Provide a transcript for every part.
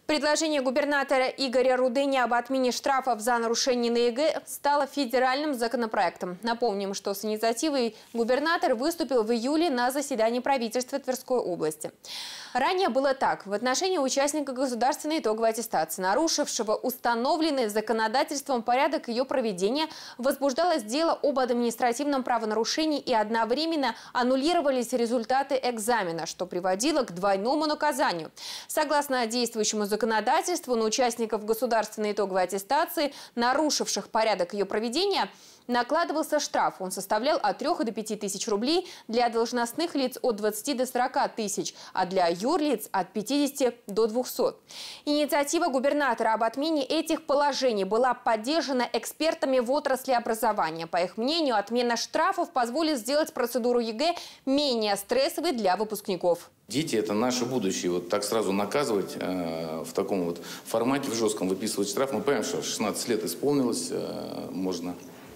Предложение губернатора Игоря Рудыни об отмене штрафов за нарушение на ЕГЭ стало федеральным законопроектом. Напомним, что с инициативой губернатор выступил в июле на заседании правительства Тверской области. Ранее было так. В отношении участника государственной итоговой аттестации, нарушившего установленный законодательством порядок ее проведения, возбуждалось дело об административном правонарушении и одновременно аннулировались результаты экзамена, что приводило к двойному наказанию. Согласно действующему законодательству, на участников государственной итоговой аттестации, нарушивших порядок ее проведения, накладывался штраф. Он составлял от 3 до 5 тысяч рублей, для должностных лиц от 20 до 40 тысяч, а для юрлиц от 50 до 200. Инициатива губернатора об отмене этих положений была поддержана экспертами в отрасли образования. По их мнению, отмена штрафов позволит сделать процедуру ЕГЭ менее стрессовой для выпускников. Дети – это наше будущее. Вот так сразу наказывать в таком вот формате, в жестком, выписывать штраф. Мы понимаем, что 16 лет исполнилось, можно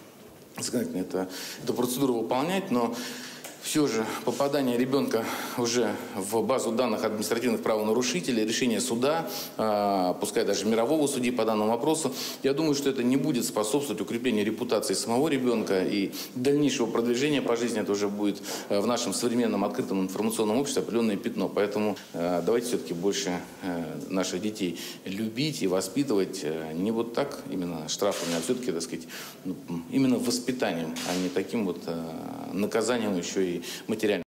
эту процедуру выполнять, но все же попадание ребенка уже в базу данных административных правонарушителей, решение суда, пускай даже мирового судьи по данному вопросу, я думаю, что это не будет способствовать укреплению репутации самого ребенка и дальнейшего продвижения по жизни. Это уже будет в нашем современном открытом информационном обществе определенное пятно. Поэтому давайте все-таки больше наших детей любить и воспитывать не вот так именно штрафами, а все-таки, так сказать, именно воспитанием, а не таким вот наказанием еще и материально.